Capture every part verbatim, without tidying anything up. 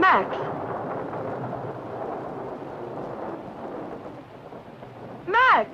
Max! Max!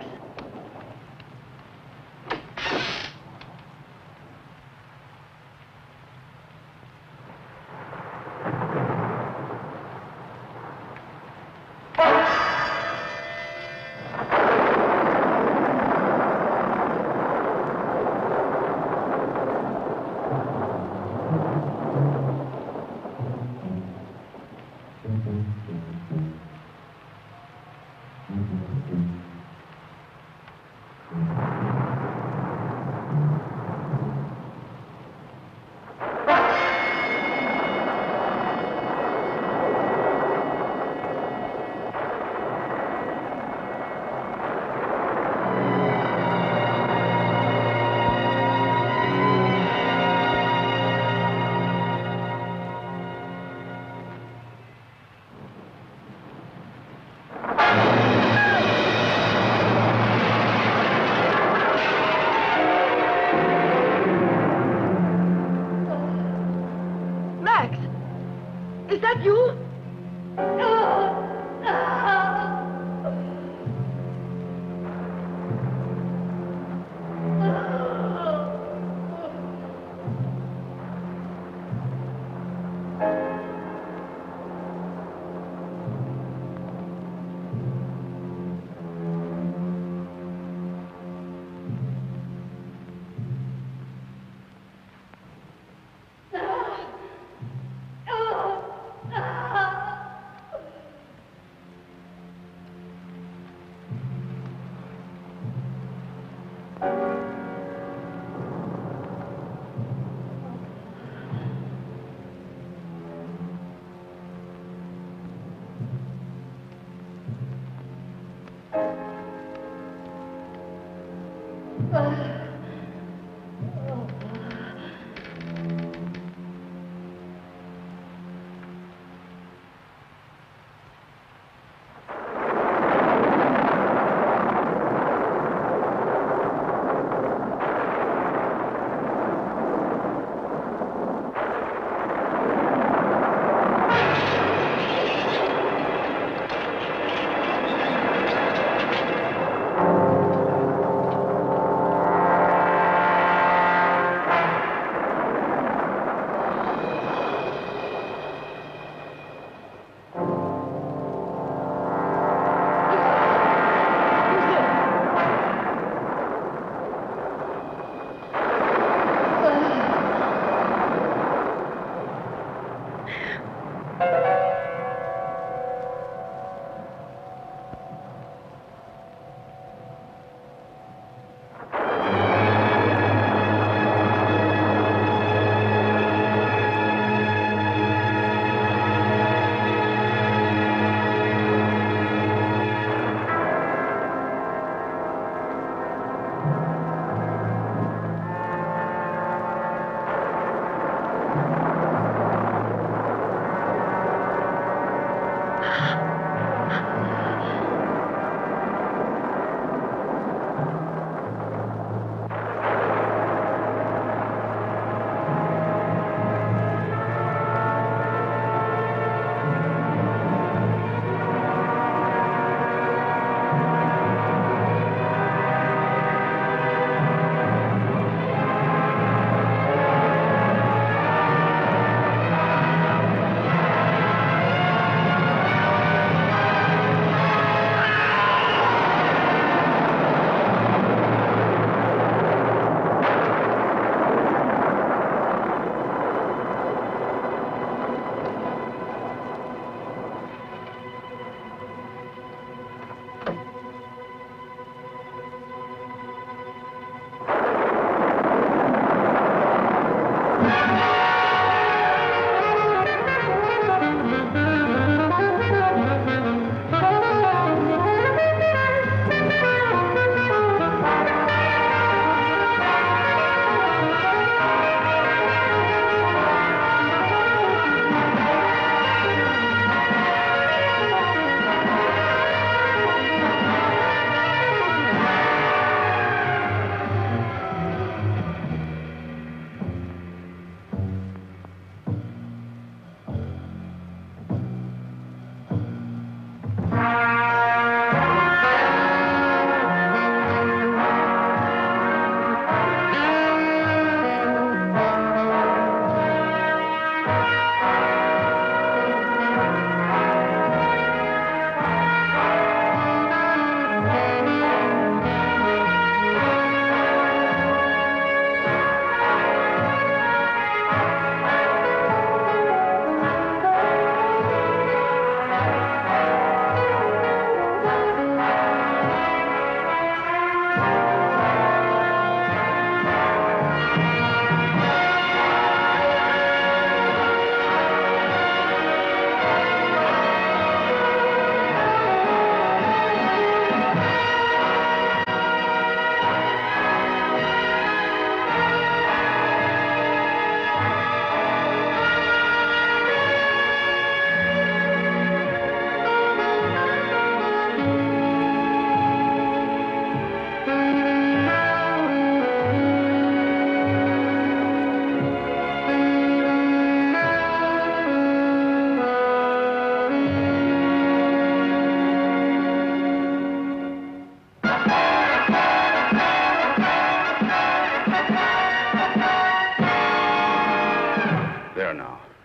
Is that you?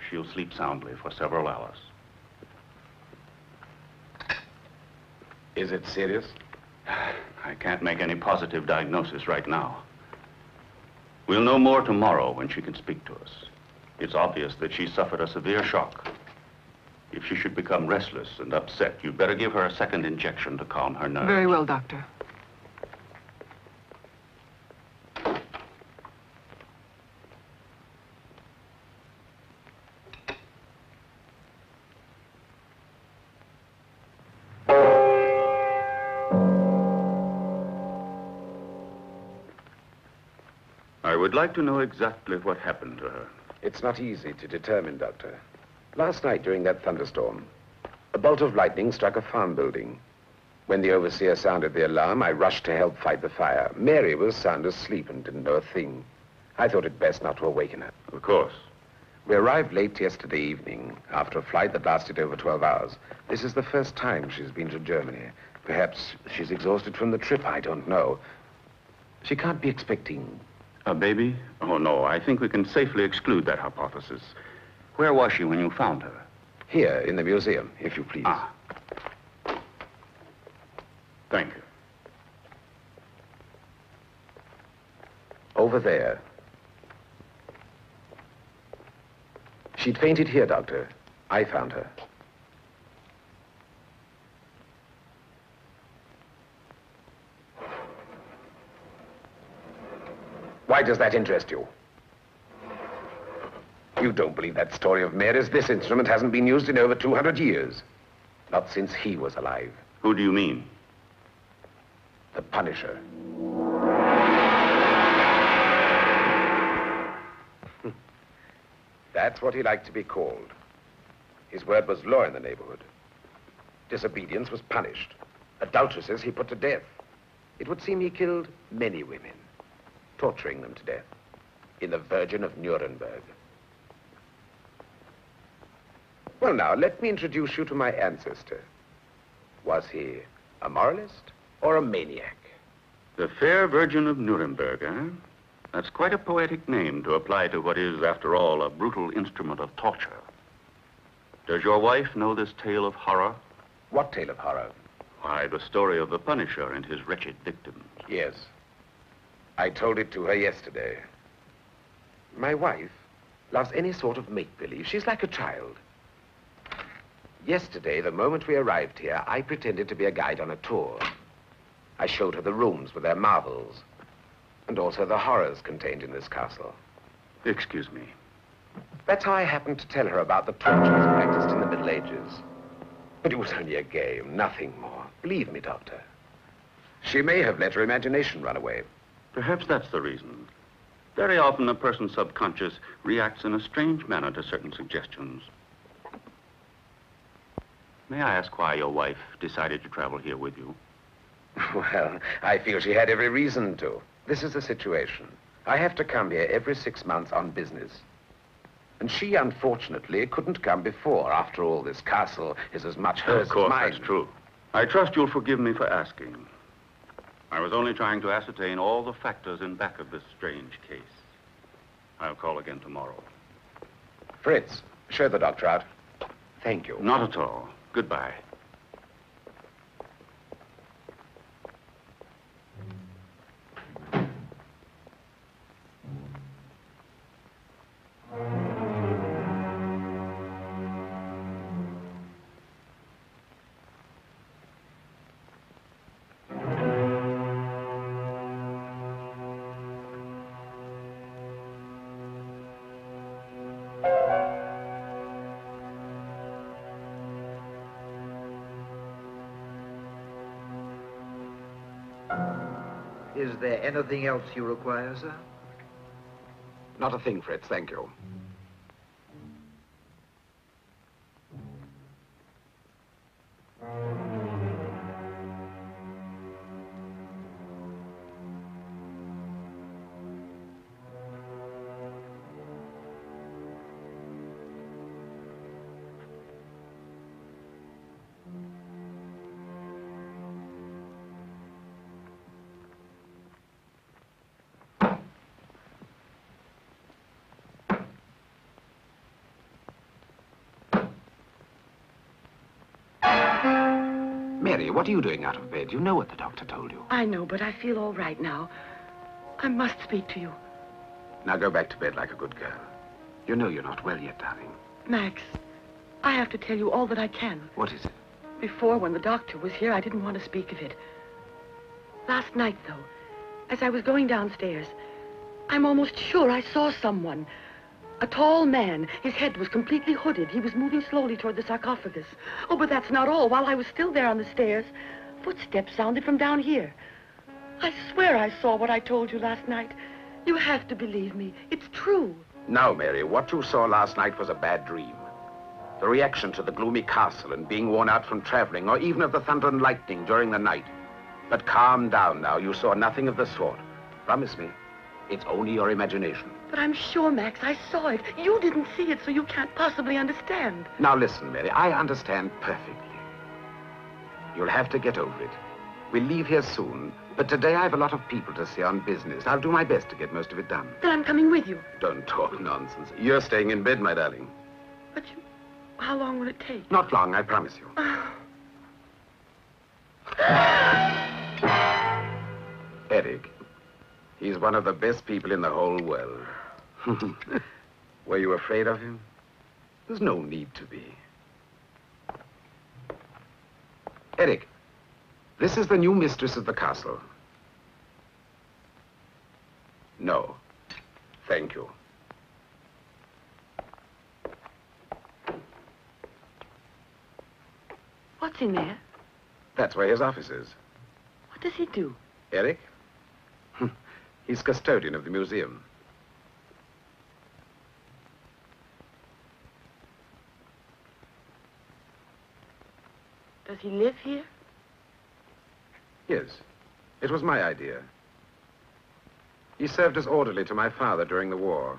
she'll sleep soundly for several hours. Is it serious? I can't make any positive diagnosis right now. We'll know more tomorrow when she can speak to us. It's obvious that she suffered a severe shock. If she should become restless and upset, you'd better give her a second injection to calm her nerves. Very well, Doctor. I would like to know exactly what happened to her. It's not easy to determine, Doctor. Last night during that thunderstorm, a bolt of lightning struck a farm building. When the overseer sounded the alarm, I rushed to help fight the fire. Mary was sound asleep and didn't know a thing. I thought it best not to awaken her. Of course. We arrived late yesterday evening, after a flight that lasted over twelve hours. This is the first time she's been to Germany. Perhaps she's exhausted from the trip, I don't know. She can't be expecting... A baby? Oh, no, I think we can safely exclude that hypothesis. Where was she when you found her? Here, in the museum, if you please. Ah. Thank you. Over there. She'd fainted here, Doctor. I found her. Why does that interest you? You don't believe that story of Mary's. This instrument hasn't been used in over two hundred years. Not since he was alive. Who do you mean? The Punisher. That's what he liked to be called. His word was law in the neighborhood. Disobedience was punished. Adulteresses he put to death. It would seem he killed many women, torturing them to death in the Virgin of Nuremberg. Well, now, let me introduce you to my ancestor. Was he a moralist or a maniac? The fair Virgin of Nuremberg, eh? That's quite a poetic name to apply to what is, after all, a brutal instrument of torture. Does your wife know this tale of horror? What tale of horror? Why, the story of the Punisher and his wretched victims. Yes. I told it to her yesterday. My wife loves any sort of make-believe. She's like a child. Yesterday, the moment we arrived here, I pretended to be a guide on a tour. I showed her the rooms with their marvels, and also the horrors contained in this castle. Excuse me. That's how I happened to tell her about the tortures practiced in the Middle Ages. But it was only a game, nothing more. Believe me, Doctor. She may have let her imagination run away. Perhaps that's the reason. Very often a person's subconscious reacts in a strange manner to certain suggestions. May I ask why your wife decided to travel here with you? Well, I feel she had every reason to. This is the situation. I have to come here every six months on business. And she, unfortunately, couldn't come before. After all, this castle is as much hers as mine. Of course, that's true. I trust you'll forgive me for asking. I was only trying to ascertain all the factors in back of this strange case. I'll call again tomorrow. Fritz, show the doctor out. Thank you. Not at all. Goodbye. Is there anything else you require, sir? Not a thing, Fritz, thank you. Mary, what are you doing out of bed? You know what the doctor told you. I know, but I feel all right now. I must speak to you. Now go back to bed like a good girl. You know you're not well yet, darling. Max, I have to tell you all that I can. What is it? Before, when the doctor was here, I didn't want to speak of it. Last night, though, as I was going downstairs, I'm almost sure I saw someone. A tall man. His head was completely hooded. He was moving slowly toward the sarcophagus. Oh, but that's not all. While I was still there on the stairs, footsteps sounded from down here. I swear I saw what I told you last night. You have to believe me. It's true. Now, Mary, what you saw last night was a bad dream. The reaction to the gloomy castle and being worn out from traveling, or even of the thunder and lightning during the night. But calm down now. You saw nothing of the sort. Promise me. It's only your imagination. But I'm sure, Max, I saw it. You didn't see it, so you can't possibly understand. Now listen, Mary, I understand perfectly. You'll have to get over it. We'll leave here soon, but today I have a lot of people to see on business. I'll do my best to get most of it done. Then I'm coming with you. Don't talk nonsense. You're staying in bed, my darling. But you... How long will it take? Not long, I promise you. Eric, he's one of the best people in the whole world. Were you afraid of him? There's no need to be. Eric, this is the new mistress of the castle. No. Thank you. What's in there? That's where his office is. What does he do? Eric? He's custodian of the museum. Does he live here? Yes. It was my idea. He served as orderly to my father during the war.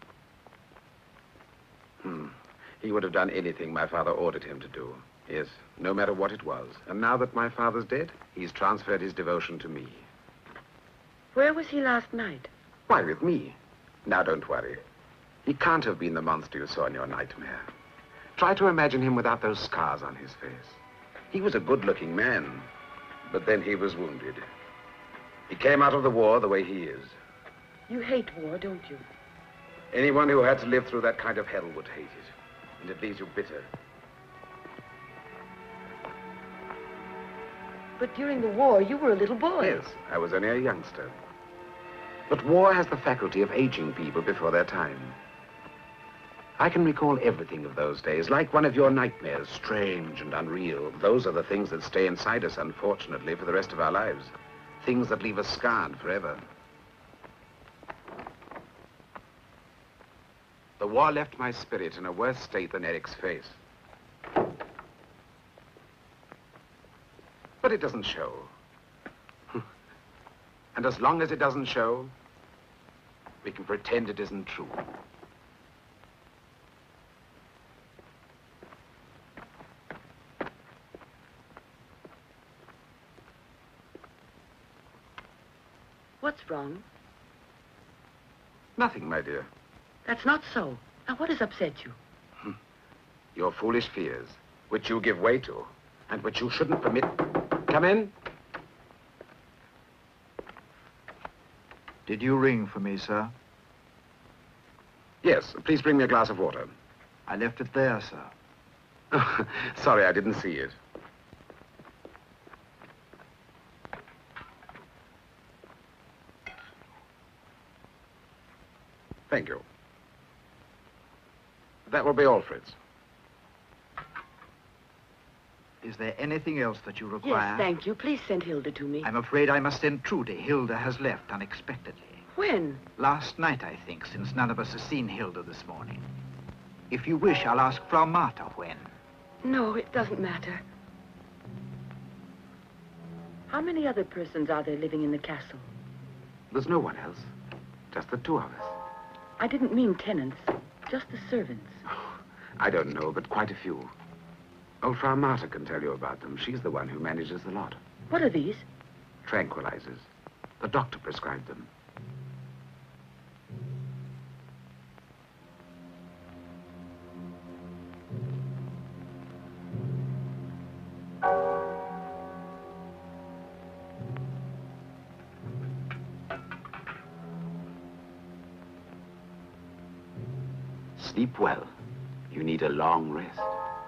Hmm. He would have done anything my father ordered him to do. Yes, no matter what it was. And now that my father's dead, he's transferred his devotion to me. Where was he last night? Why, with me. Now, don't worry. He can't have been the monster you saw in your nightmare. Try to imagine him without those scars on his face. He was a good-looking man, but then he was wounded. He came out of the war the way he is. You hate war, don't you? Anyone who had to live through that kind of hell would hate it, and it leaves you bitter. But during the war, you were a little boy. Yes, I was only a youngster. But war has the faculty of aging people before their time. I can recall everything of those days, like one of your nightmares, strange and unreal. Those are the things that stay inside us, unfortunately, for the rest of our lives. Things that leave us scarred forever. The war left my spirit in a worse state than Eric's face. But it doesn't show. And as long as it doesn't show, we can pretend it isn't true. What's wrong? Nothing, my dear. That's not so. Now, what has upset you? Your foolish fears, which you give way to, and which you shouldn't permit... Come in. Did you ring for me, sir? Yes, please bring me a glass of water. I left it there, sir. Sorry, I didn't see it. Thank you. That will be all, Fritz. Is there anything else that you require? Yes, thank you. Please send Hilda to me. I'm afraid I must send Trudy. Hilda has left unexpectedly. When? Last night, I think, since none of us has seen Hilda this morning. If you wish, I'll ask Frau Martha when. No, it doesn't matter. How many other persons are there living in the castle? There's no one else. Just the two of us. I didn't mean tenants, just the servants. I don't know, but quite a few. Old Frau Martha can tell you about them. She's the one who manages the lot. What are these? Tranquilizers. The doctor prescribed them. Sleep well. You need a long rest.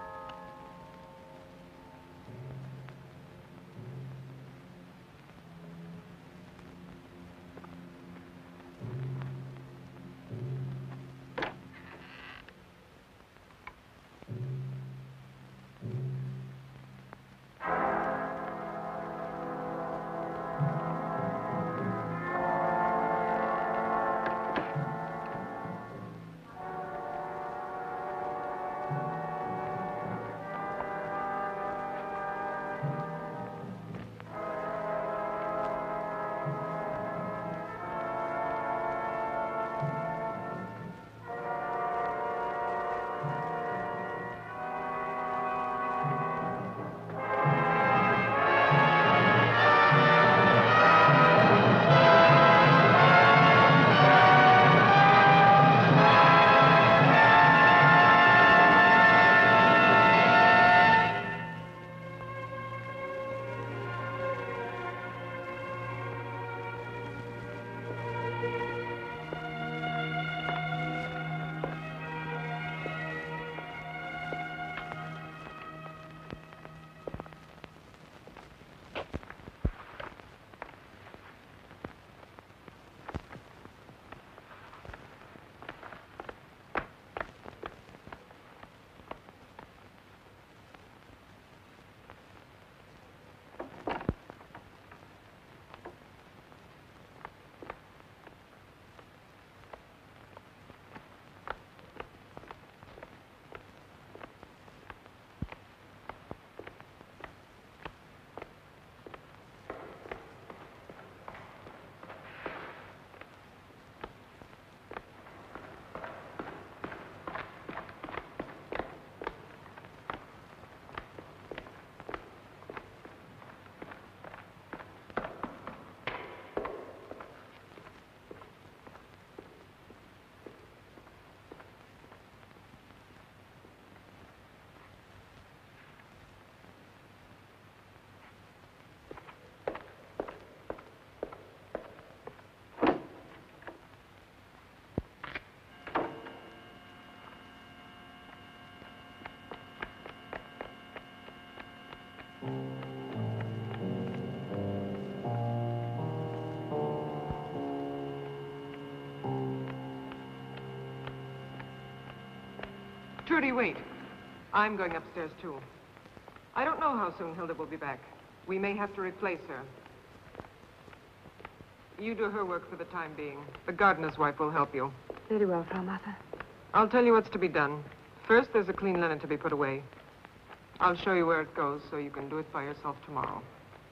Trudy, wait. I'm going upstairs, too. I don't know how soon Hilda will be back. We may have to replace her. You do her work for the time being. The gardener's wife will help you. Very well, Frau Martha. I'll tell you what's to be done. First, there's a clean linen to be put away. I'll show you where it goes so you can do it by yourself tomorrow.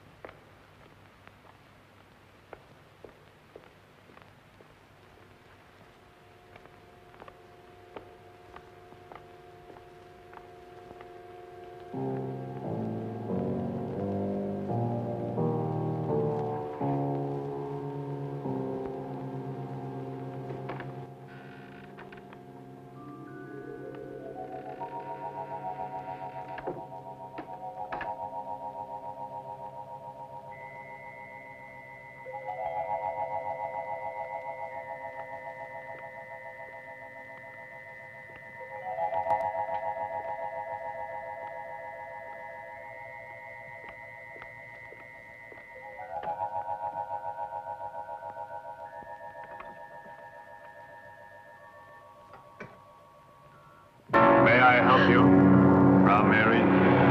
May I help you, Frau Mary?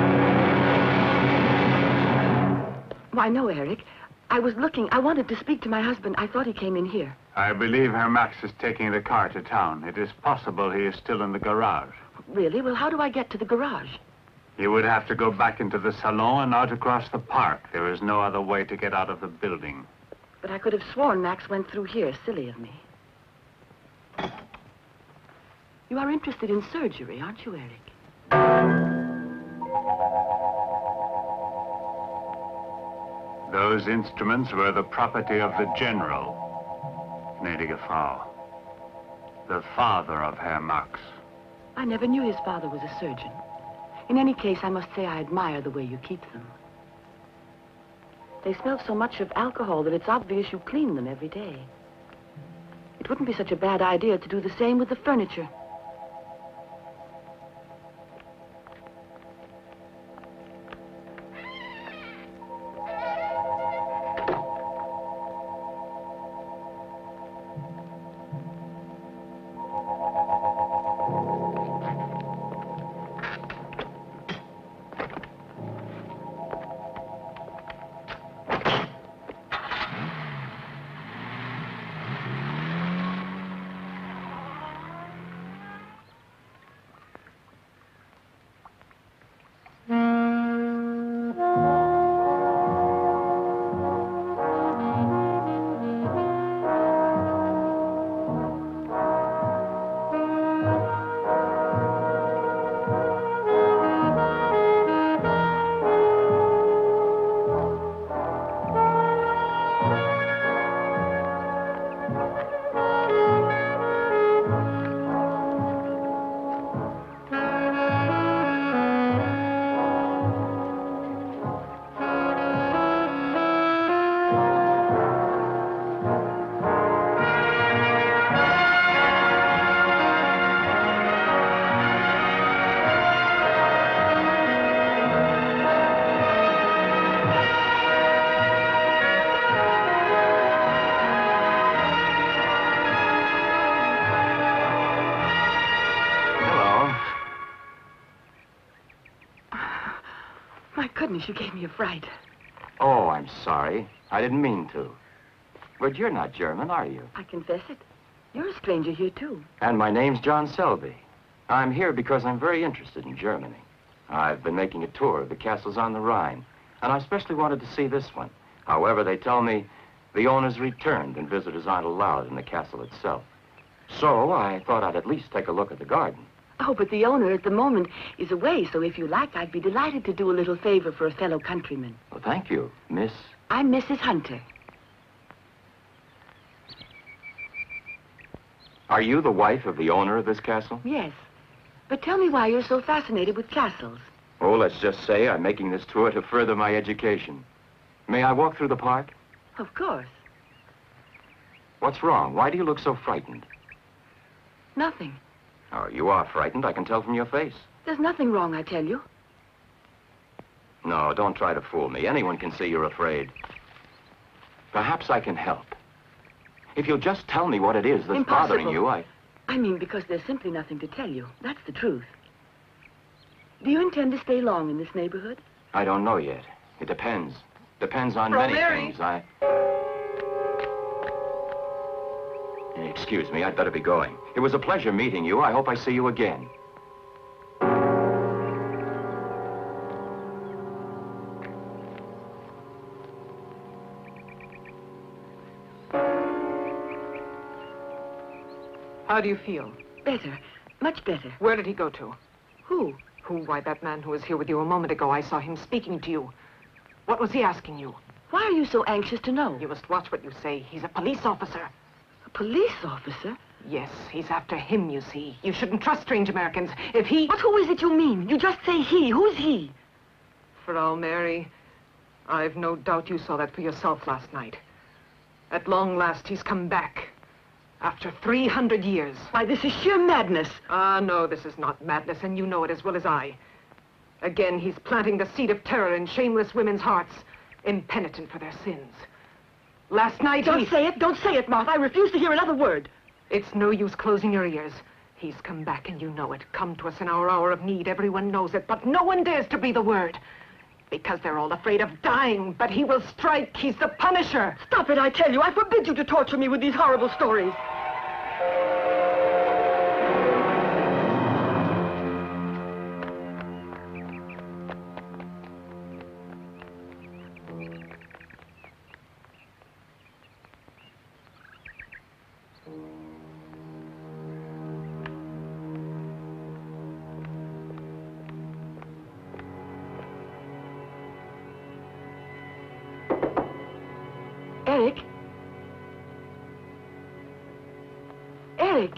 Why, no, Eric. I was looking. I wanted to speak to my husband. I thought he came in here. I believe Herr Max is taking the car to town. It is possible he is still in the garage. Really? Well, how do I get to the garage? You would have to go back into the salon and out across the park. There is no other way to get out of the building. But I could have sworn Max went through here. Silly of me. You are interested in surgery, aren't you, Eric? Those instruments were the property of the general, gnädige Frau, the father of Herr Max. I never knew his father was a surgeon. In any case, I must say I admire the way you keep them. They smell so much of alcohol that it's obvious you clean them every day. It wouldn't be such a bad idea to do the same with the furniture. goodness, you gave me a fright. Oh, I'm sorry. I didn't mean to. But you're not German, are you? I confess it. You're a stranger here, too. And my name's John Selby. I'm here because I'm very interested in Germany. I've been making a tour of the castles on the Rhine, and I especially wanted to see this one. However, they tell me the owner's returned and visitors aren't allowed in the castle itself. So I thought I'd at least take a look at the garden. Oh, but the owner at the moment is away, so if you like, I'd be delighted to do a little favor for a fellow countryman. Well, thank you, Miss. I'm Missus Hunter. Are you the wife of the owner of this castle? Yes. But tell me why you're so fascinated with castles. Oh, let's just say I'm making this tour to further my education. May I walk through the park? Of course. What's wrong? Why do you look so frightened? Nothing. Oh, you are frightened. I can tell from your face. There's nothing wrong, I tell you. No, don't try to fool me. Anyone can see you're afraid. Perhaps I can help. If you'll just tell me what it is that's Impossible. bothering you, I... I mean, because there's simply nothing to tell you. That's the truth. Do you intend to stay long in this neighborhood? I don't know yet. It depends. Depends on Frau many Mary. things. I... Excuse me, I'd better be going. It was a pleasure meeting you. I hope I see you again. How do you feel? Better. Much better. Where did he go to? Who? Who? Why, that man who was here with you a moment ago. I saw him speaking to you. What was he asking you? Why are you so anxious to know? You must watch what you say. He's a police officer. A police officer? Yes, he's after him, you see. You shouldn't trust strange Americans. If he... But who is it you mean? You just say he. Who's he? Frau Mary, I've no doubt you saw that for yourself last night. At long last, he's come back. After three hundred years. Why, this is sheer madness. Ah, no, this is not madness, and you know it as well as I. Again, he's planting the seed of terror in shameless women's hearts, impenitent for their sins. Last night, Don't he... say it. Don't say it, Martha. I refuse to hear another word. It's no use closing your ears. He's come back, and you know it. Come to us in our hour of need. Everyone knows it, but no one dares to breathe a word. Because they're all afraid of dying, but he will strike. He's the Punisher. Stop it, I tell you. I forbid you to torture me with these horrible stories. Eric? Eric?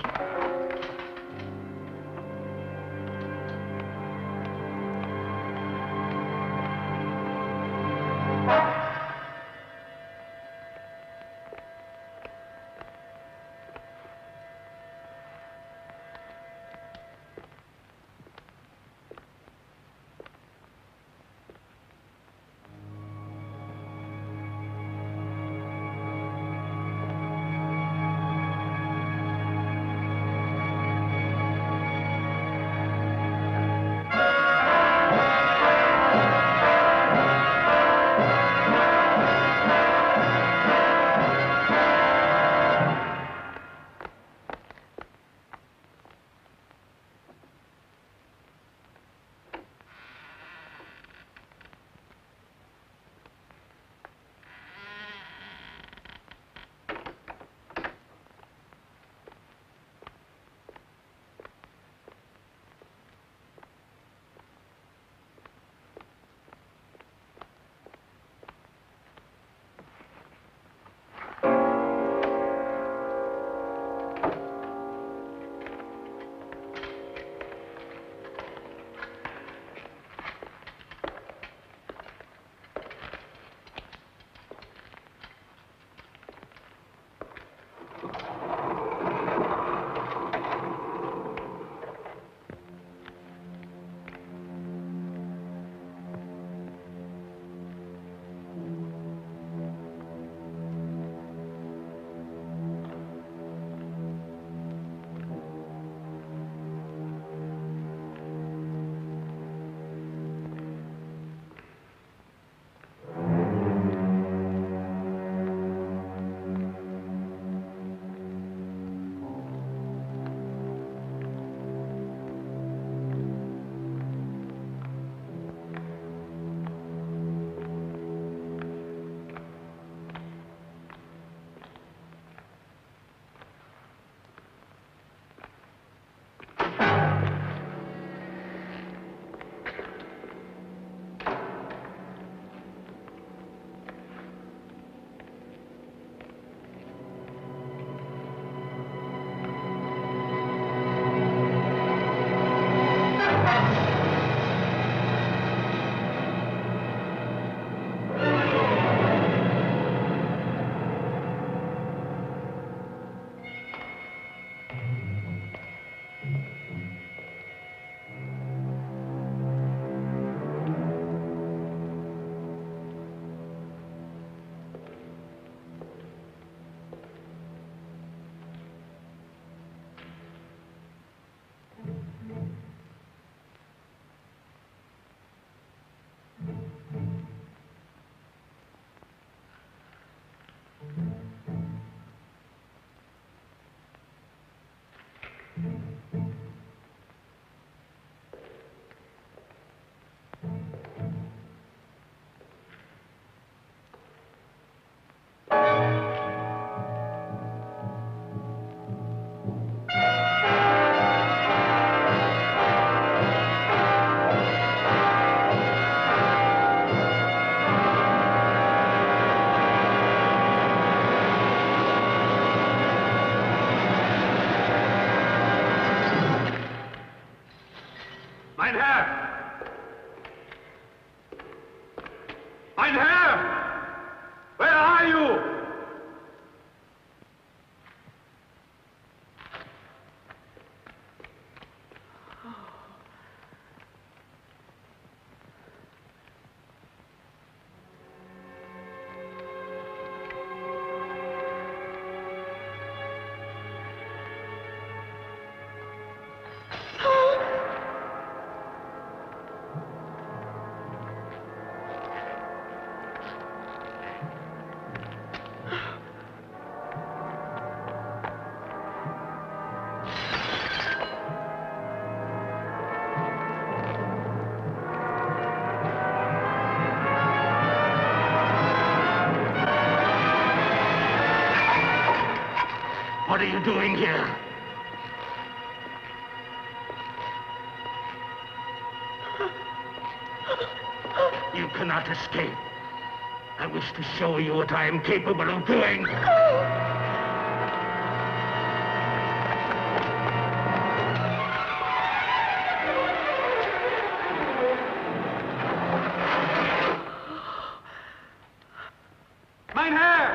What are you doing here? You cannot escape. I wish to show you what I am capable of doing. Mein Herr!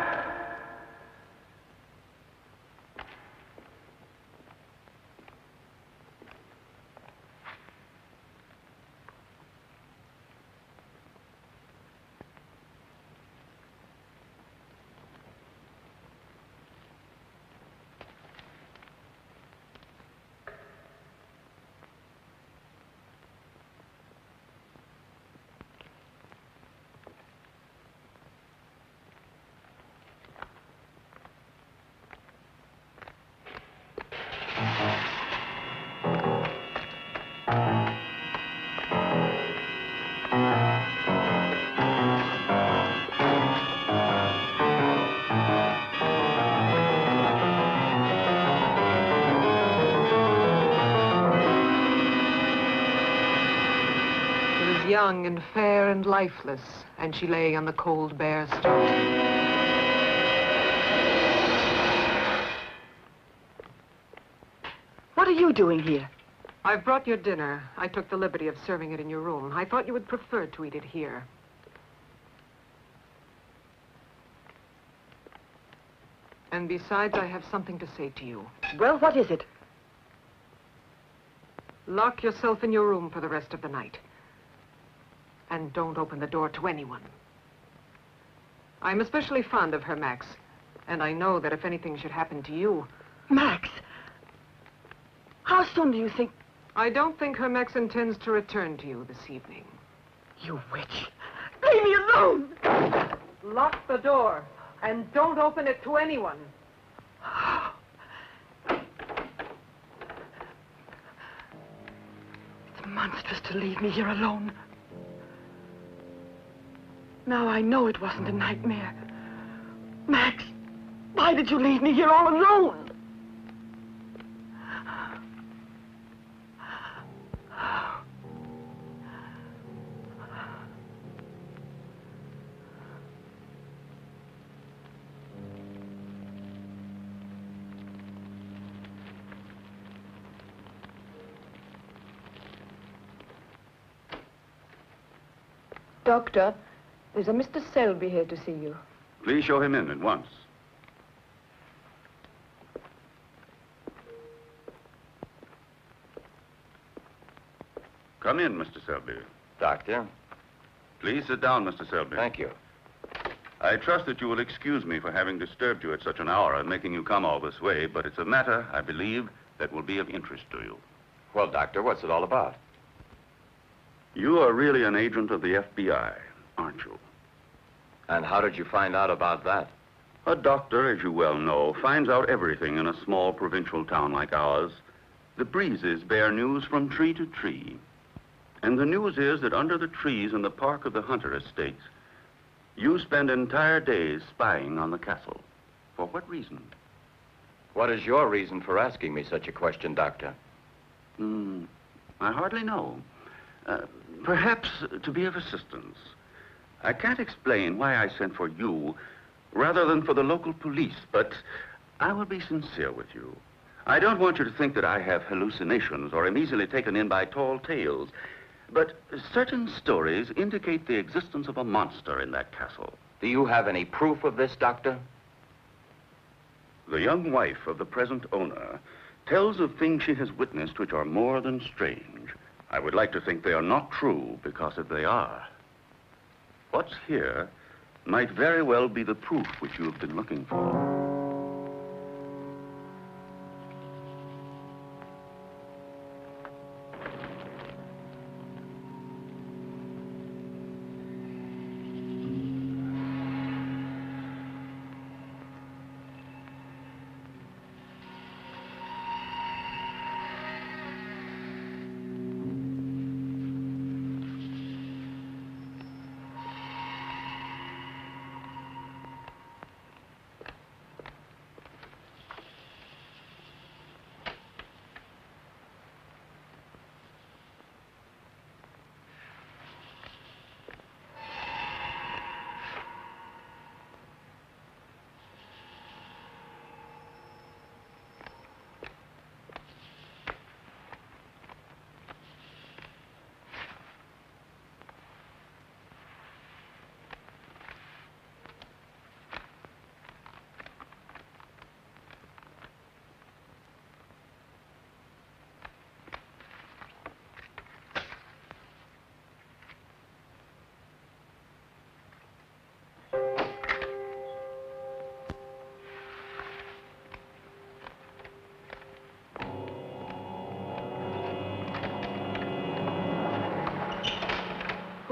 Young and fair and lifeless, and she lay on the cold, bare stone. What are you doing here? I've brought your dinner. I took the liberty of serving it in your room. I thought you would prefer to eat it here. And besides, I have something to say to you. Well, what is it? Lock yourself in your room for the rest of the night. And don't open the door to anyone. I'm especially fond of her, Max. And I know that if anything should happen to you... Max! How soon do you think... I don't think her Max intends to return to you this evening. You witch! Leave me alone! Lock the door. And don't open it to anyone. It's monstrous to leave me here alone. Now I know it wasn't a nightmare. Max, why did you leave me here all alone? Doctor, there's a Mister Selby here to see you. Please show him in at once. Come in, Mister Selby. Doctor? Please sit down, Mister Selby. Thank you. I trust that you will excuse me for having disturbed you at such an hour and making you come all this way, but it's a matter, I believe, that will be of interest to you. Well, Doctor, what's it all about? You are really an agent of the F B I, aren't you? And how did you find out about that? A doctor, as you well know, finds out everything in a small provincial town like ours. The breezes bear news from tree to tree. And the news is that under the trees in the park of the Hunter estates, you spend entire days spying on the castle. For what reason? What is your reason for asking me such a question, Doctor? Hmm, I hardly know. Uh, perhaps to be of assistance. I can't explain why I sent for you rather than for the local police, but I will be sincere with you. I don't want you to think that I have hallucinations or am easily taken in by tall tales, but certain stories indicate the existence of a monster in that castle. Do you have any proof of this, Doctor? The young wife of the present owner tells of things she has witnessed which are more than strange. I would like to think they are not true, because if they are, what's here might very well be the proof which you have been looking for.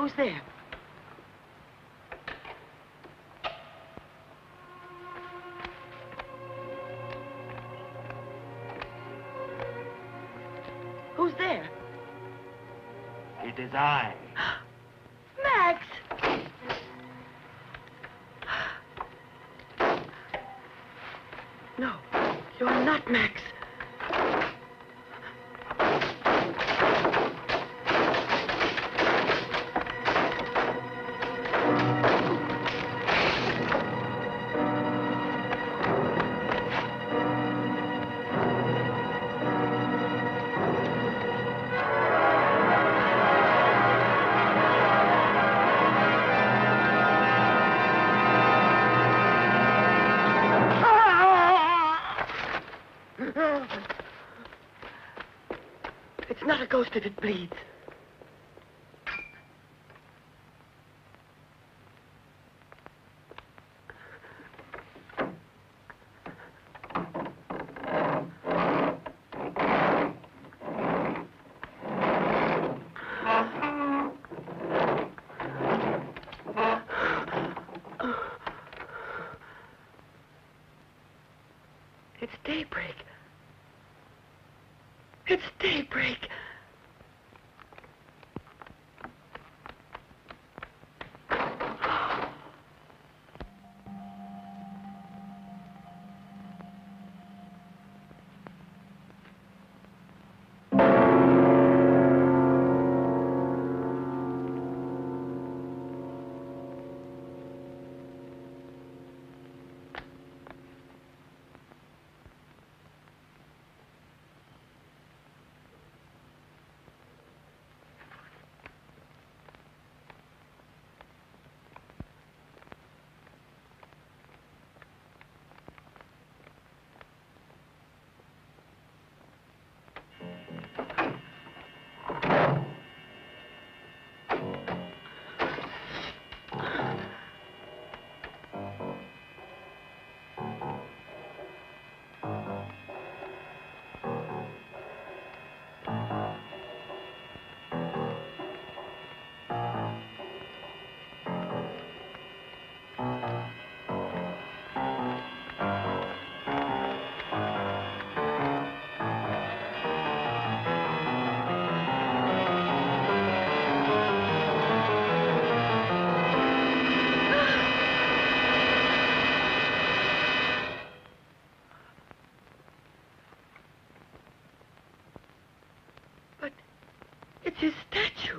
Who's there? Who's there? It is I. Max! No, you're not Max. It's not a ghost if it bleeds. It's daybreak. It's daybreak. It's his statue.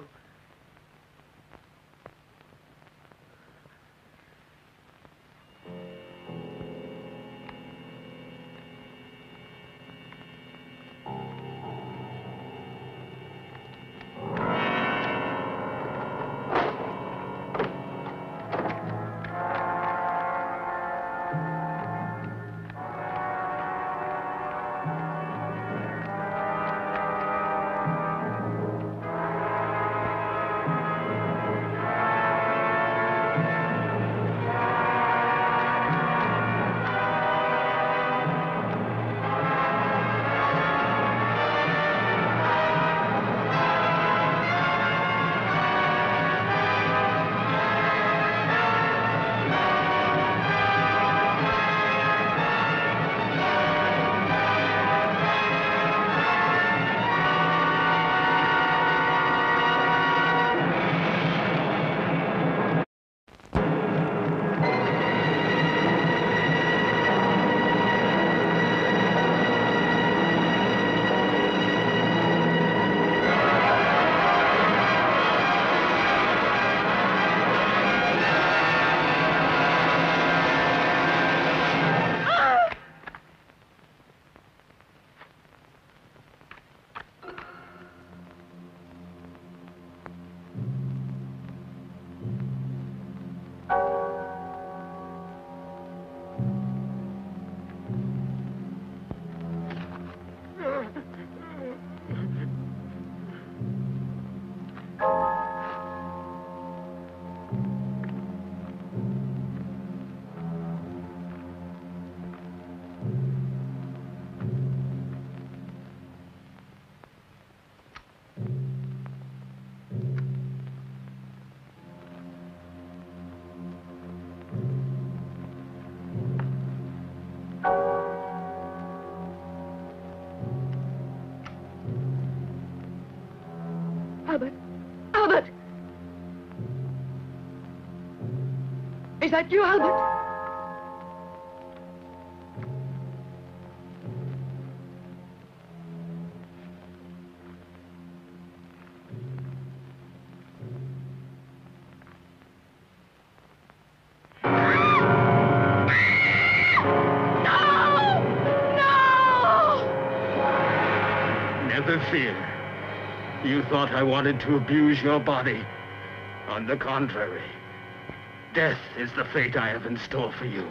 Albert! Albert! Is that you, Albert? Never fear. You thought I wanted to abuse your body. On the contrary, death is the fate I have in store for you.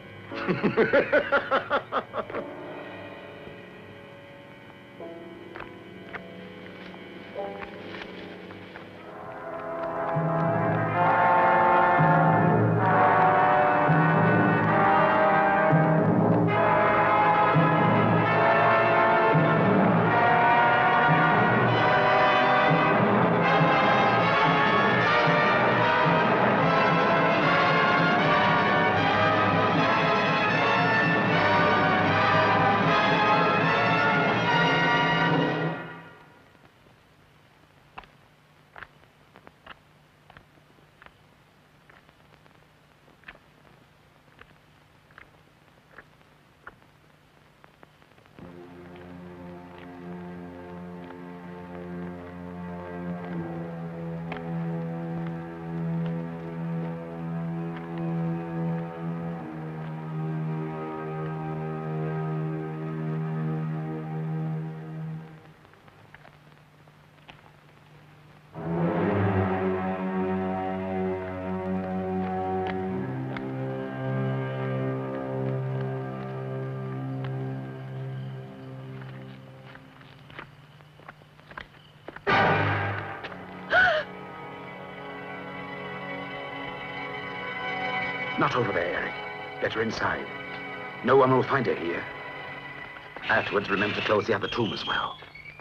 Not over there, Eric. Get her inside. No one will find her here. Afterwards, remember to close the other tomb as well.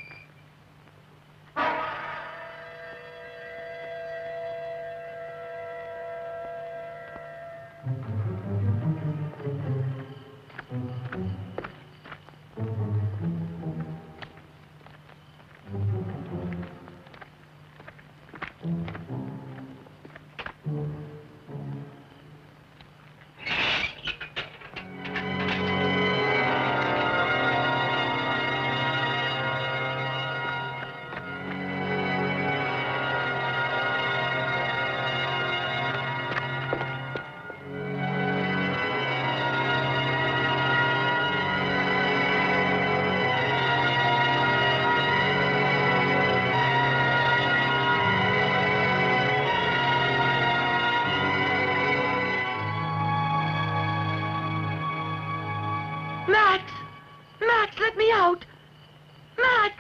Max! Max, let me out! Max!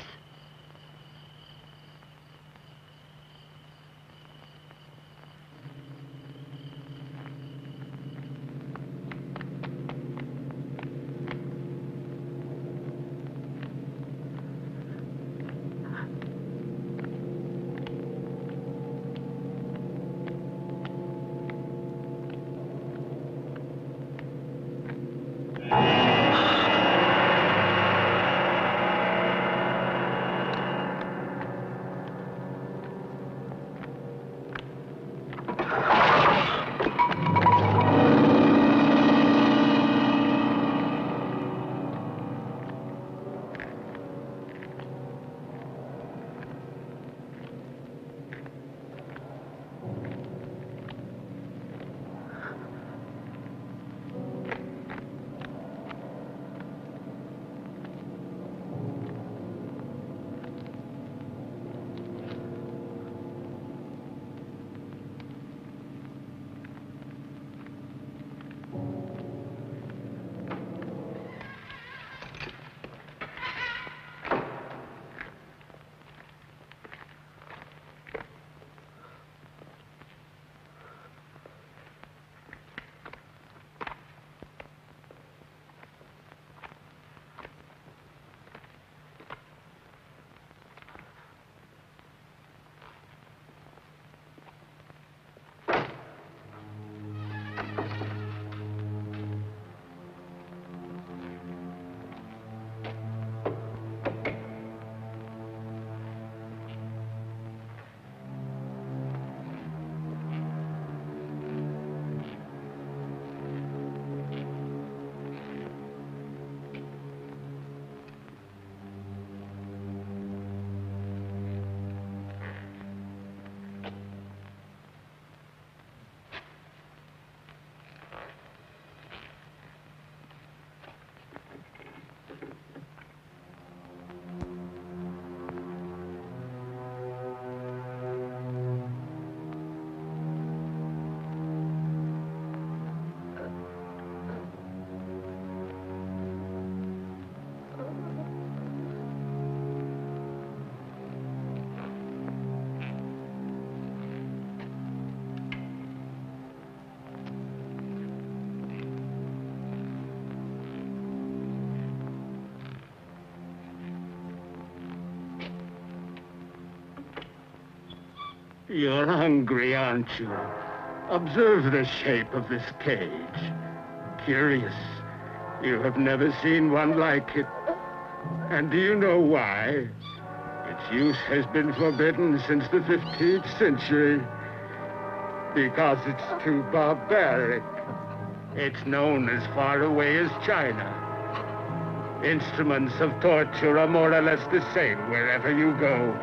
You're hungry, aren't you? Observe the shape of this cage. Curious. You have never seen one like it. And do you know why? Its use has been forbidden since the fifteenth century. Because it's too barbaric. It's known as far away as China. Instruments of torture are more or less the same wherever you go.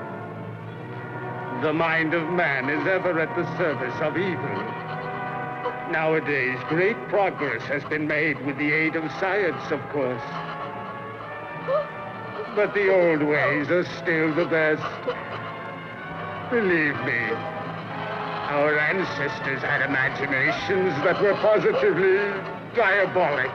The mind of man is ever at the service of evil. Nowadays, great progress has been made with the aid of science, of course. But the old ways are still the best. Believe me, our ancestors had imaginations that were positively diabolic.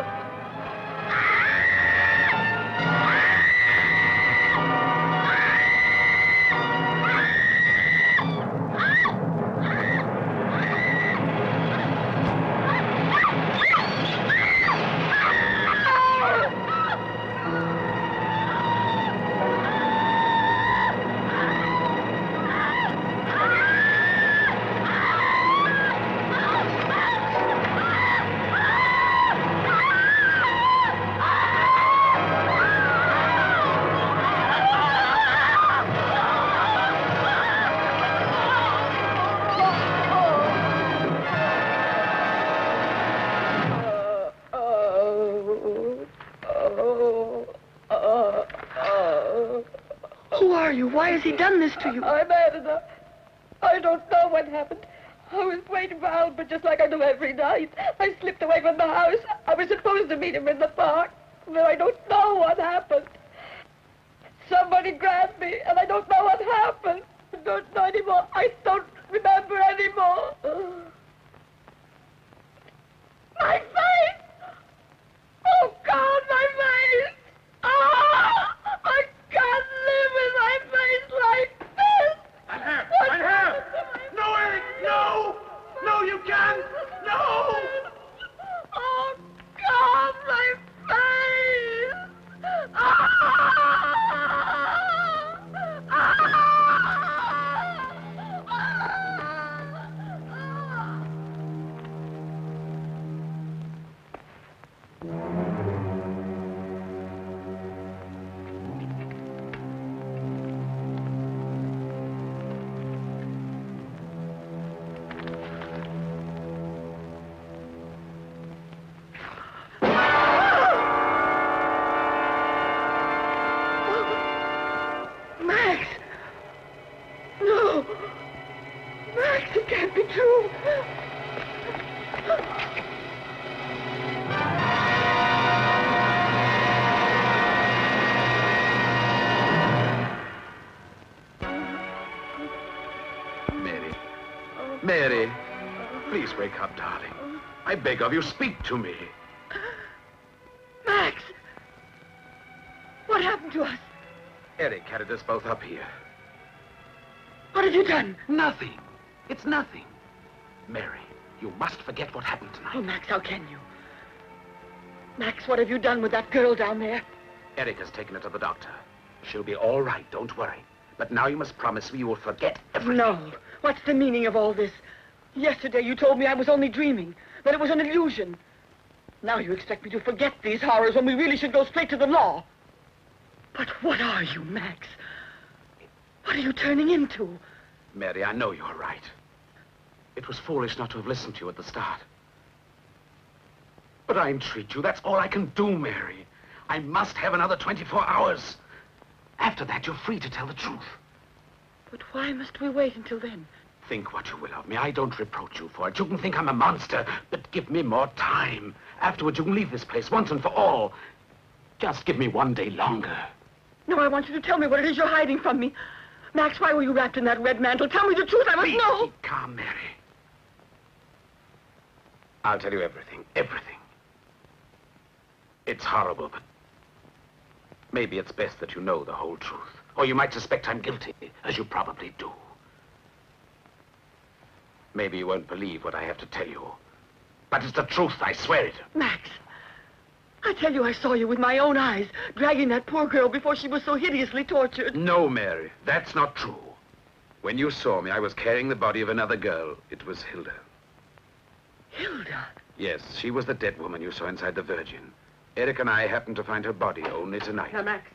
Why has he done this to you? I'm mad enough. I don't know what happened. I was waiting for Albert just like I do every night. I slipped away from the house. I was supposed to meet him in the park, but I don't know what happened. Somebody grabbed me, and I don't know what happened. I don't know anymore. I don't remember anymore. My face! Oh, God, my face! Ah! I can't live with my face like this! My hair! My hair! No, Eric! No! No, you can't! No! Oh, God, my face! Ah! Ah! Max! No! Max, it can't be true! Mary. Mary. Please wake up, darling. I beg of you, speak to me. Max! What happened to us? Eric carried us both up here. What have you done? Nothing. It's nothing. Mary, you must forget what happened tonight. Oh, Max, how can you? Max, what have you done with that girl down there? Eric has taken her to the doctor. She'll be all right, don't worry. But now you must promise me you will forget everything. No. What's the meaning of all this? Yesterday you told me I was only dreaming, that it was an illusion. Now you expect me to forget these horrors when we really should go straight to the law. But what are you, Max? What are you turning into? Mary, I know you're right. It was foolish not to have listened to you at the start. But I entreat you, that's all I can do, Mary. I must have another twenty-four hours. After that, you're free to tell the truth. But why must we wait until then? Think what you will of me. I don't reproach you for it. You can think I'm a monster, but give me more time. Afterwards, you can leave this place once and for all. Just give me one day longer. No, I want you to tell me what it is you're hiding from me. Max, why were you wrapped in that red mantle? Tell me the truth, I must Please know. keep calm, Mary. I'll tell you everything, everything. It's horrible, but maybe it's best that you know the whole truth. Or you might suspect I'm guilty, as you probably do. Maybe you won't believe what I have to tell you. But it's the truth, I swear it. Max, I tell you I saw you with my own eyes, dragging that poor girl before she was so hideously tortured. No, Mary, that's not true. When you saw me, I was carrying the body of another girl. It was Hilda. Hilda? Yes, she was the dead woman you saw inside the Virgin. Eric and I happened to find her body only tonight. Now, Max.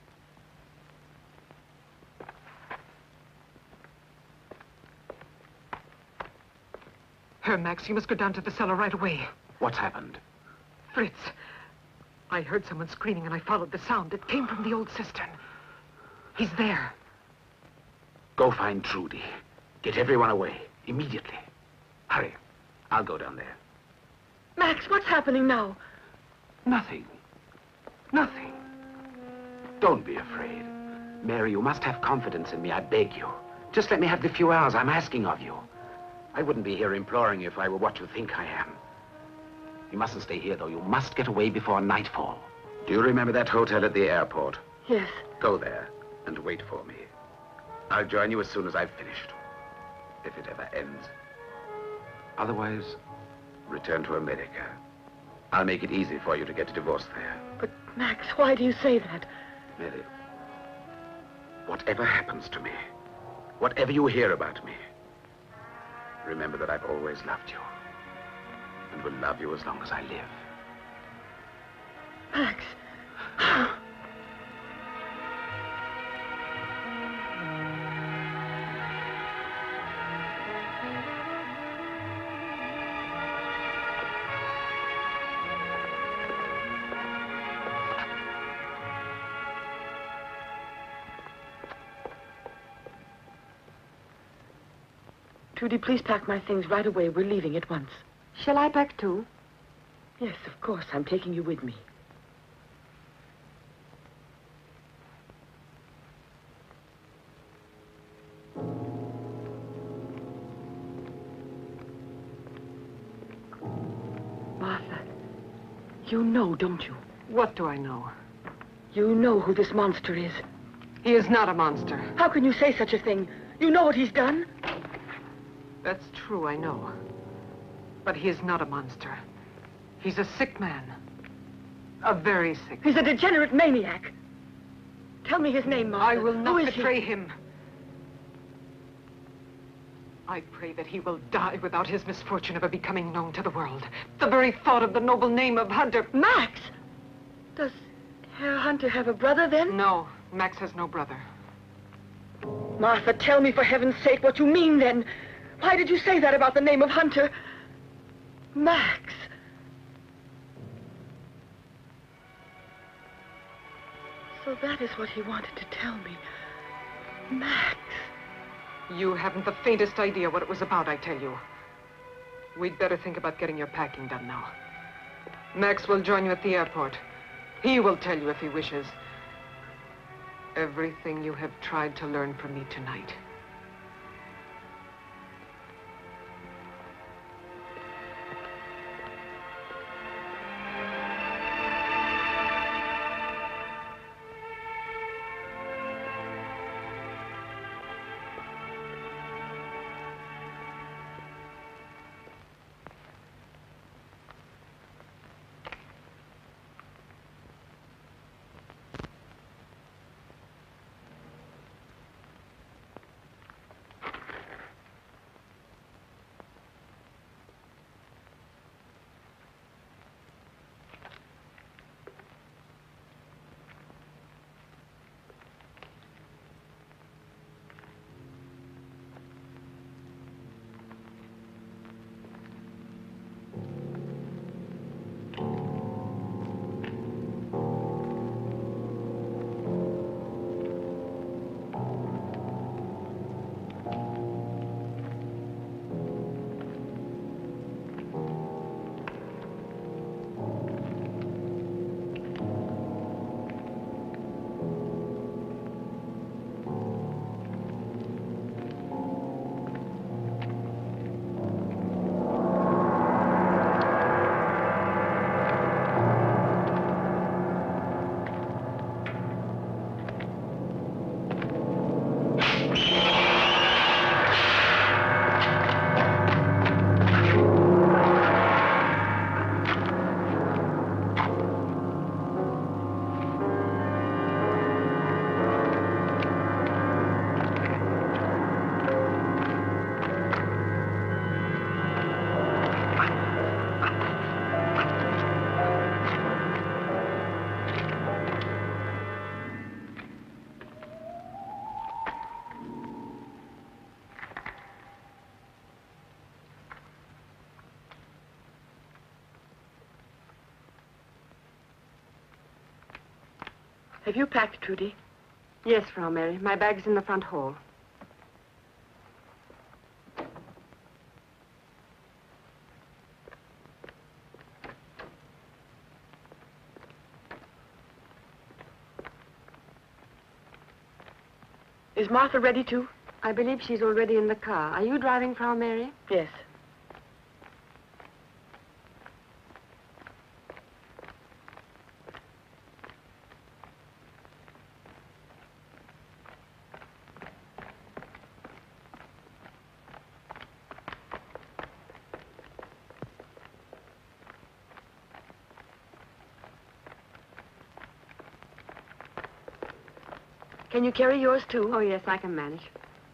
Herr Max, you must go down to the cellar right away. What's happened? Fritz, I heard someone screaming and I followed the sound. It came from the old cistern. He's there. Go find Trudy. Get everyone away, immediately. Hurry. I'll go down there. Max, what's happening now? Nothing. Nothing. Don't be afraid. Mary, you must have confidence in me, I beg you. Just let me have the few hours I'm asking of you. I wouldn't be here imploring you if I were what you think I am. You mustn't stay here, though. You must get away before nightfall. Do you remember that hotel at the airport? Yes. Go there and wait for me. I'll join you as soon as I've finished. If it ever ends. Otherwise, return to America. I'll make it easy for you to get a divorce there. But, Max, why do you say that? Mary, whatever happens to me, whatever you hear about me, remember that I've always loved you. And will love you as long as I live. Max. Trudy, please pack my things right away. We're leaving at once. Shall I pack too? Yes, of course. I'm taking you with me. Martha, you know, don't you? What do I know? You know who this monster is. He is not a monster. How can you say such a thing? You know what he's done? That's true, I know. But he is not a monster. He's a sick man. A very sick He's a degenerate maniac. Tell me his name, Martha. I will not Who is betray he? him. I pray that he will die without his misfortune ever becoming known to the world. The very thought of the noble name of Hunter... Max! Does Herr Hunter have a brother, then? No, Max has no brother. Martha, tell me for heaven's sake what you mean, then. Why did you say that about the name of Hunter? Max. So that is what he wanted to tell me. Max. You haven't the faintest idea what it was about, I tell you. We'd better think about getting your packing done now. Max will join you at the airport. He will tell you if he wishes. Everything you have tried to learn from me tonight. Have you packed, Trudy? Yes, Frau Mary. My bag's in the front hall. Is Martha ready too? I believe she's already in the car. Are you driving, Frau Mary? Yes. Can you carry yours too? Oh, yes, I can manage.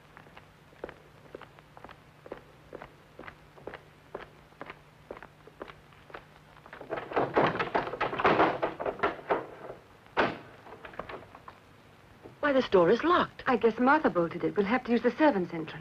Why, this door is locked. I guess Martha bolted it. We'll have to use the servants' entrance.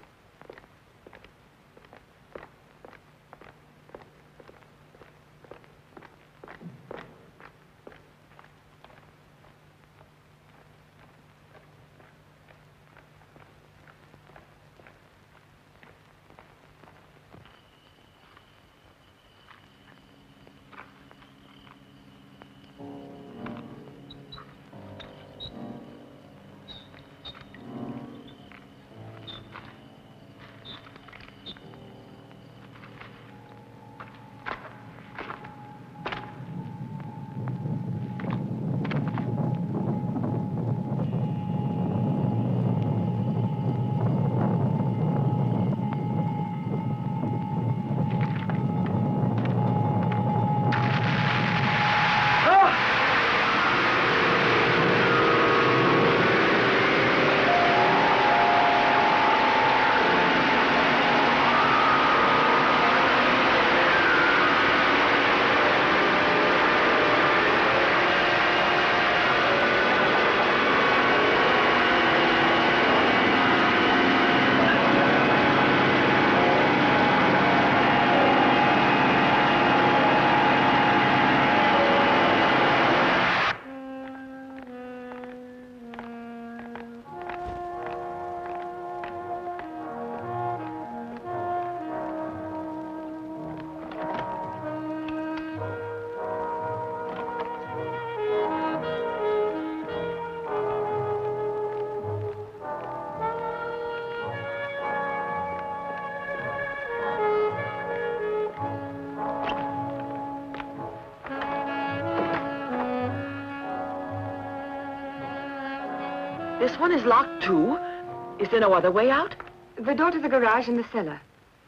This one is locked too? Is there no other way out? The door to the garage and the cellar.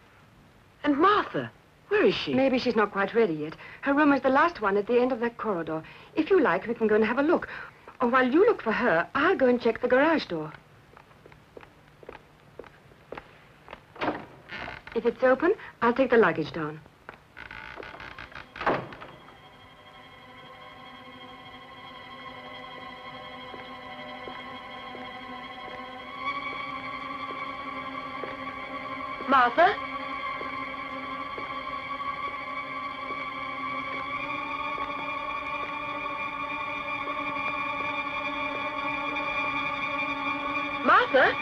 And Martha? Where is she? Maybe she's not quite ready yet. Her room is the last one at the end of that corridor. If you like, we can go and have a look. Or while you look for her, I'll go and check the garage door. If it's open, I'll take the luggage down. Martha? Martha?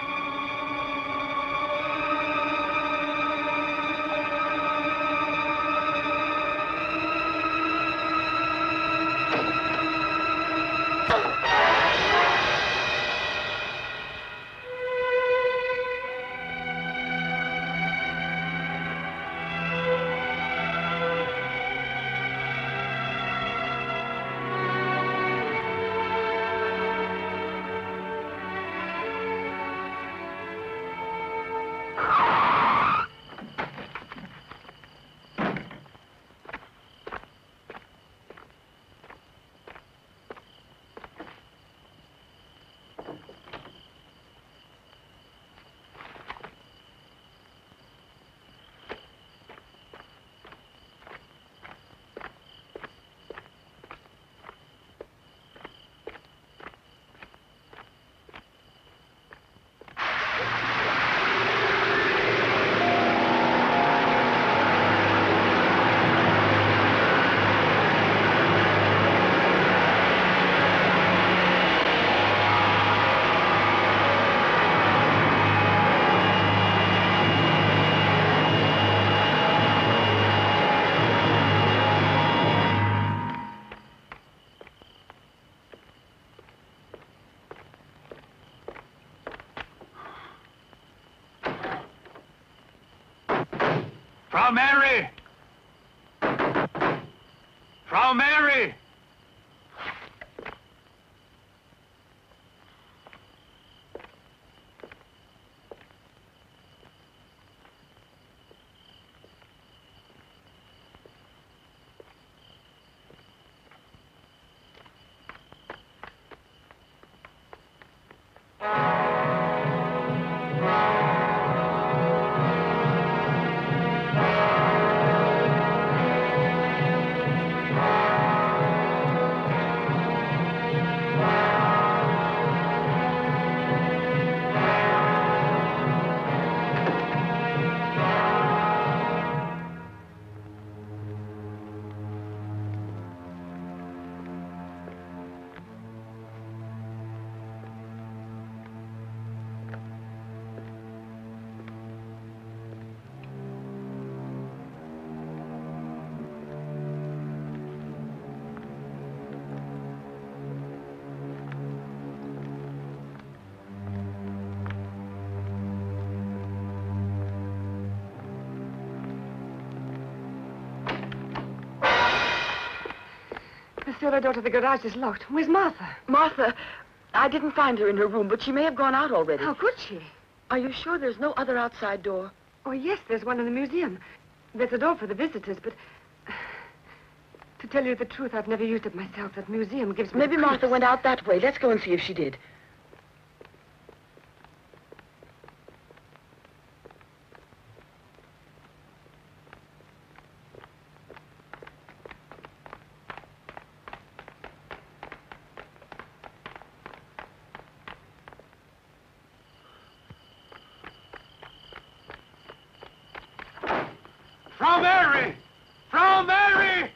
Frau Mary! Frau Mary! The cellar door to the garage is locked. Where's Martha? Martha, I didn't find her in her room, but she may have gone out already. How could she? Are you sure there's no other outside door? Oh, yes, there's one in the museum. There's a door for the visitors, but... To tell you the truth, I've never used it myself. That museum gives me... Maybe the Martha creeps. went out that way. Let's go and see if she did. Frau Mary! Frau Mary!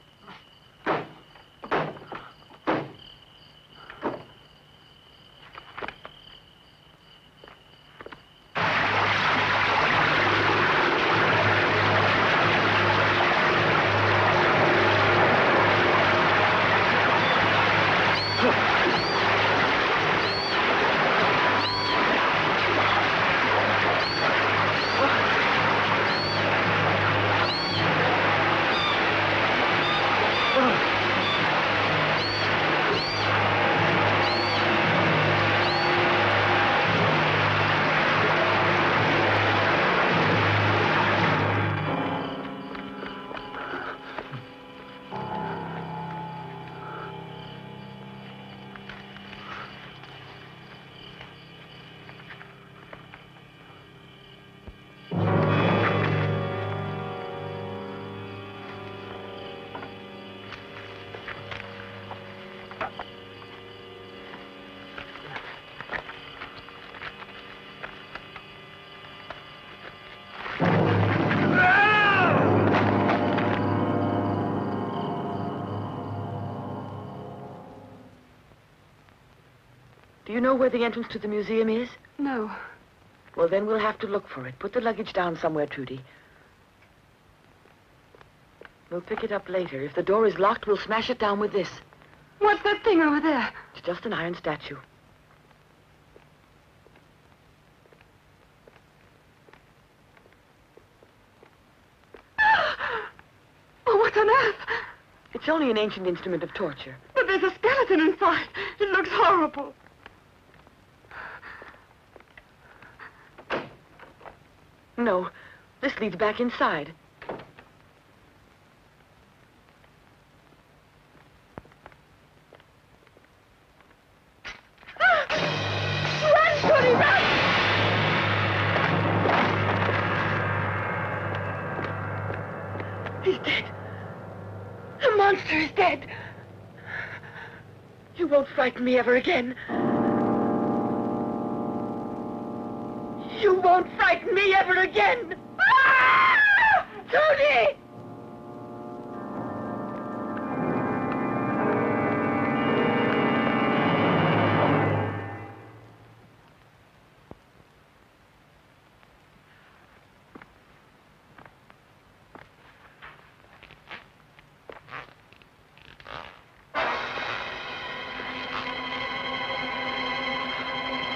Do you know where the entrance to the museum is? No. Well, then we'll have to look for it. Put the luggage down somewhere, Trudy. We'll pick it up later. If the door is locked, we'll smash it down with this. What's that thing over there? It's just an iron statue. Oh, what on earth? It's only an ancient instrument of torture. But there's a skeleton inside. It looks horrible. No, this leads back inside. Run, Tony, run! He's dead. The monster is dead. You won't frighten me ever again. You won't frighten me ever again! Ah! Tony!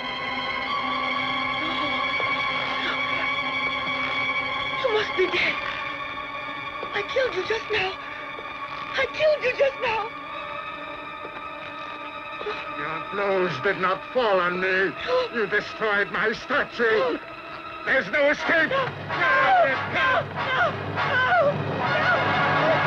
You must be dead. I killed you just now. I killed you just now. Your blows did not fall on me. You destroyed my statue. There's no escape. No, no, no, no, no, no.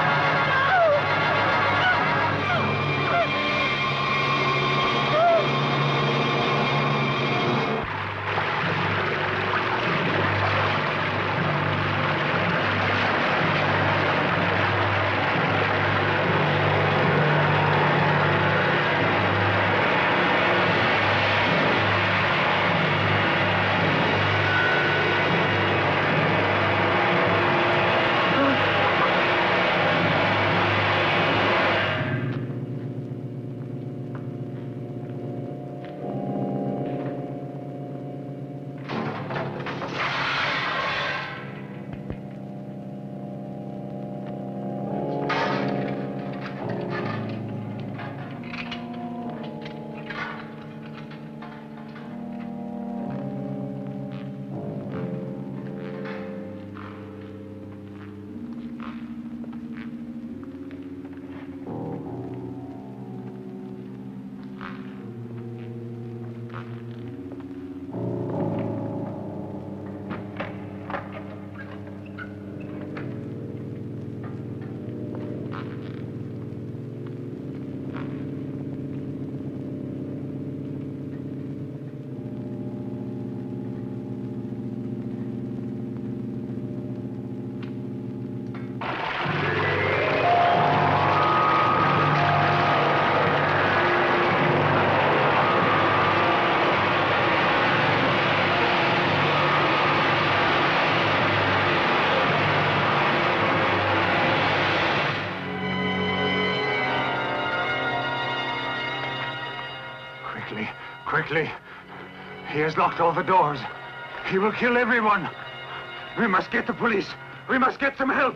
Quickly. He has locked all the doors. He will kill everyone. We must get the police. We must get some help.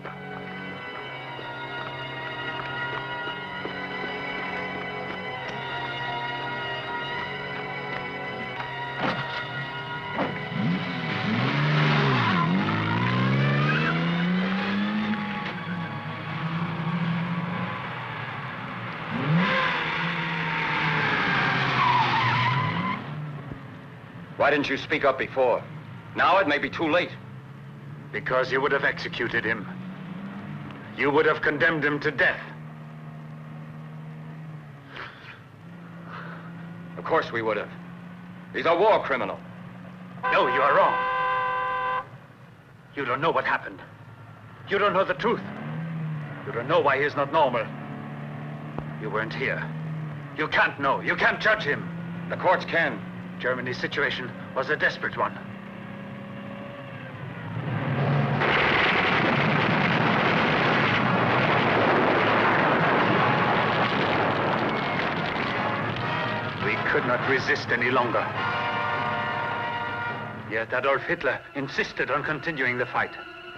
Why didn't you speak up before? Now it may be too late. Because you would have executed him. You would have condemned him to death. Of course we would have. He's a war criminal. No, you are wrong. You don't know what happened. You don't know the truth. You don't know why he's not normal. You weren't here. You can't know. You can't judge him. The courts can. Germany's situation was a desperate one. We could not resist any longer. Yet Adolf Hitler insisted on continuing the fight.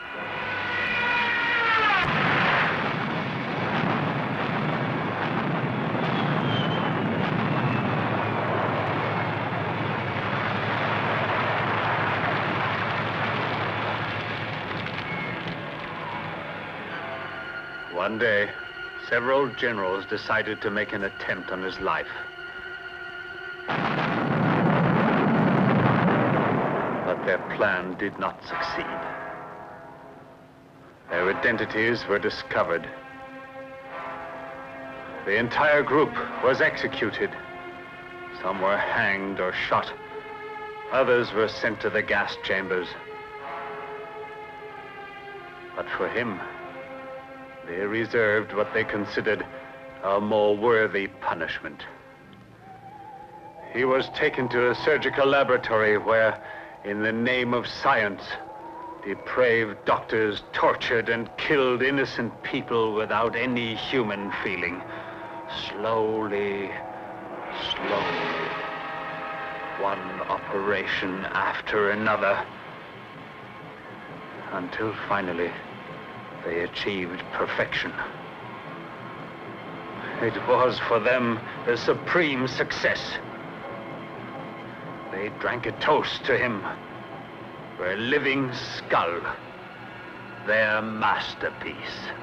One day, several generals decided to make an attempt on his life. But their plan did not succeed. Their identities were discovered. The entire group was executed. Some were hanged or shot. Others were sent to the gas chambers. But for him, they reserved what they considered a more worthy punishment. He was taken to a surgical laboratory where, in the name of science, depraved doctors tortured and killed innocent people without any human feeling. Slowly, slowly, one operation after another, until finally, they achieved perfection. It was for them a supreme success. They drank a toast to him, for a living skull, their masterpiece.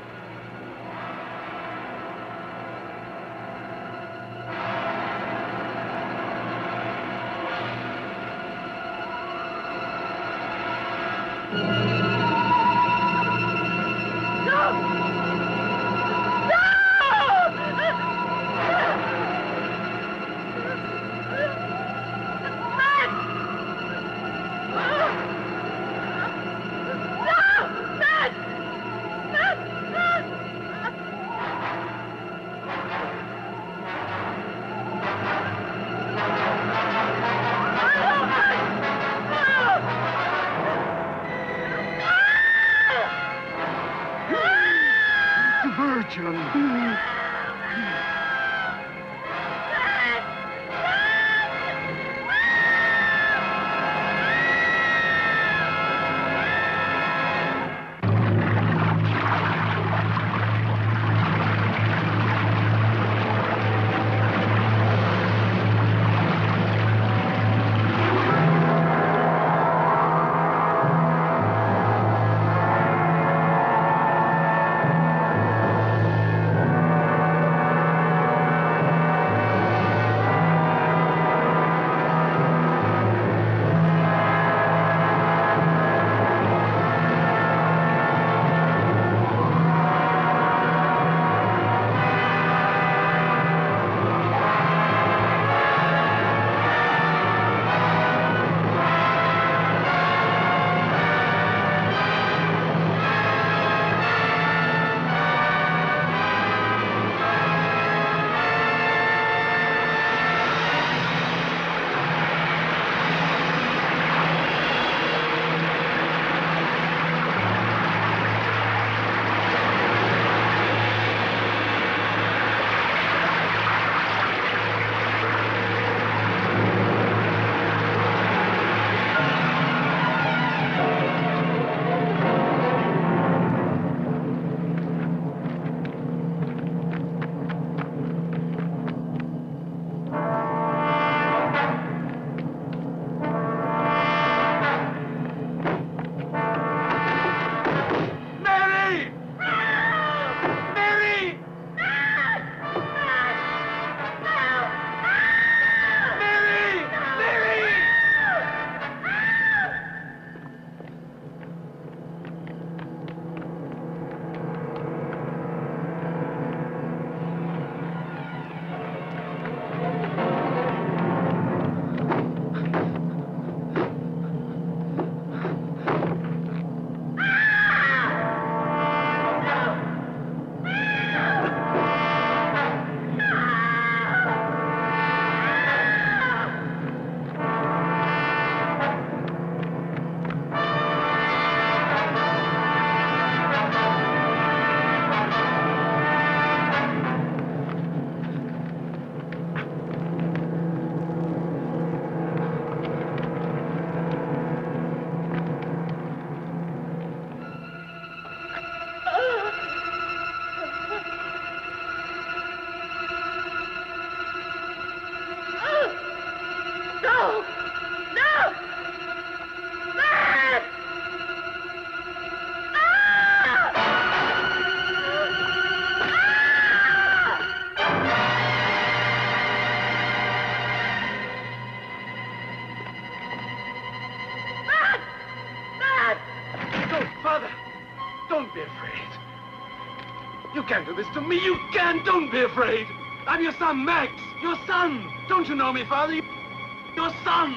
You can't do this to me. You can't. Don't be afraid. I'm your son, Max. Your son. Don't you know me, Father? Your son.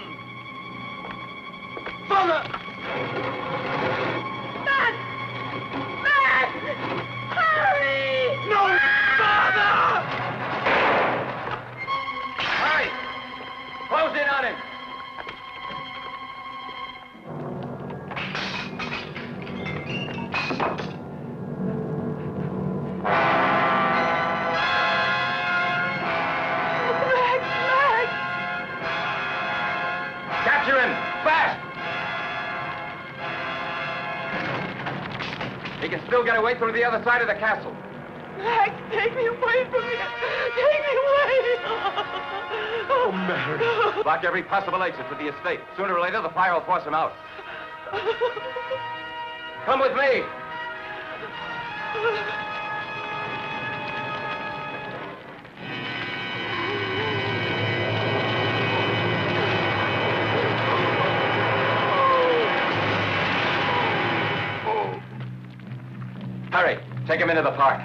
Father! Max! Max! Hurry! No! Father! Hurry! Close in on him. Capture him! Fast! He can still get away through the other side of the castle. Max, take me away from here. Take me away. Oh, Mary. Block every possible exit to the estate. Sooner or later, the fire will force him out. Come with me. Hurry, take him into the park.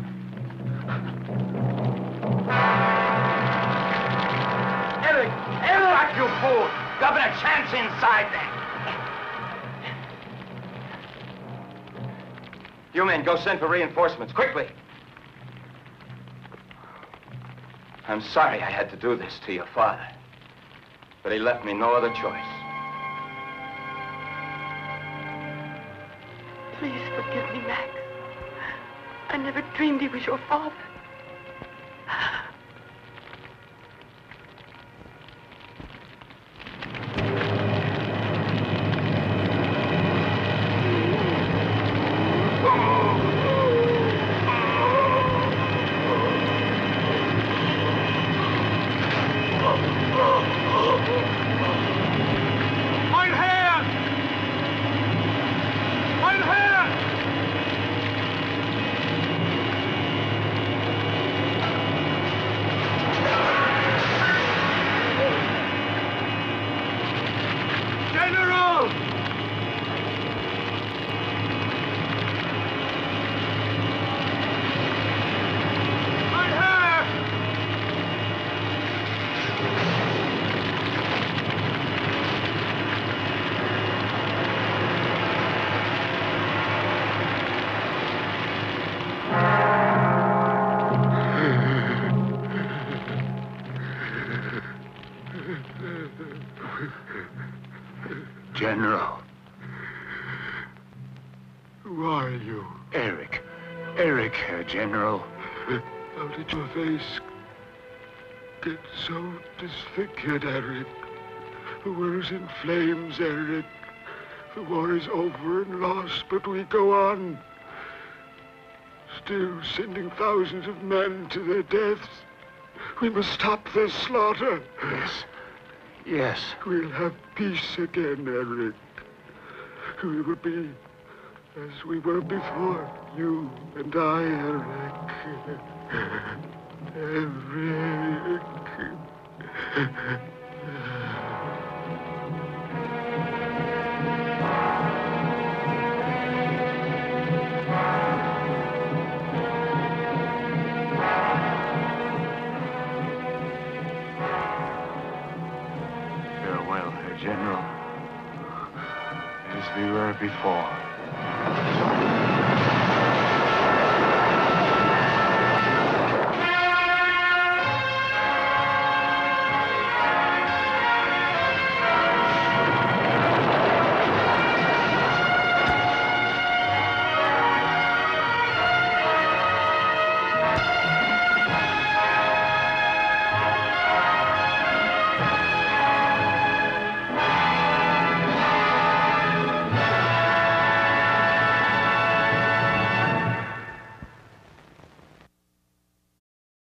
Eric! Eric! You fool! Governor Chance inside there! You men, go send for reinforcements, quickly. I'm sorry I had to do this to your father, but he left me no other choice. Please forgive me, Max. I never dreamed he was your father. General. Who are you? Eric. Eric, uh, General. How did your face get so disfigured, Eric? The world's in flames, Eric. The war is over and lost, but we go on. Still sending thousands of men to their deaths. We must stop this slaughter. Yes. Yes. We'll have peace again, Eric. We will be as we were before. You and I, Eric. Eric. General, as we were before.